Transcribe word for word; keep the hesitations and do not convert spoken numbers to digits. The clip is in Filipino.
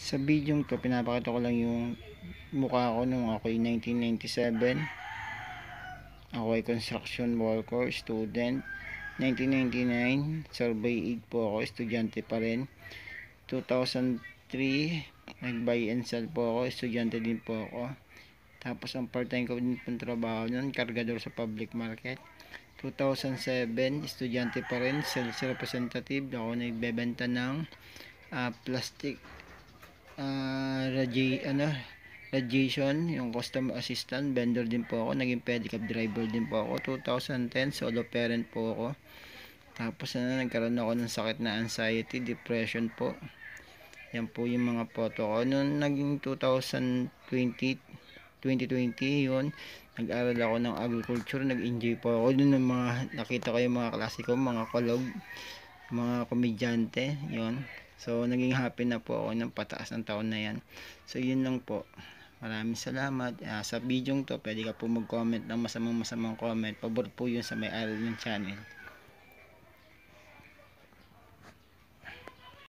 Sa video to, pinapakita ko lang yung mukha ko nung ako ay nineteen ninety-seven. Ako ay construction worker, student. nineteen ninety-nine, survey aid po ako, estudyante pa rin. two thousand three, nag-buy and sell po ako, estudyante din po ako. Tapos ang part-time ko din pong trabaho nun, kargador sa public market. two thousand seven, estudyante pa rin, sales representative. Ako nagbebenta ng uh, plastic uh, radi ano, radiation, yung customer assistant, vendor din po ako. Naging pedicab driver din po ako. two thousand ten, solo parent po ako. Tapos na ano, nagkaroon ako ng sakit na anxiety, depression po. Yan po yung mga photo ko. Noong naging two thousand twenty, twenty twenty yun, nag-aral ako ng agriculture, nag-enjoy po ako dun ng mga, nakita ko yung mga klase ko, mga kolog, mga komedyante, yun. So, naging happy na po ako ng pataas ng taon na yan. So, yun lang po. Maraming salamat. Uh, sa video to, pwede ka po mag-comment ng masamang masamang comment. Pabor po yun sa may-ari ng channel.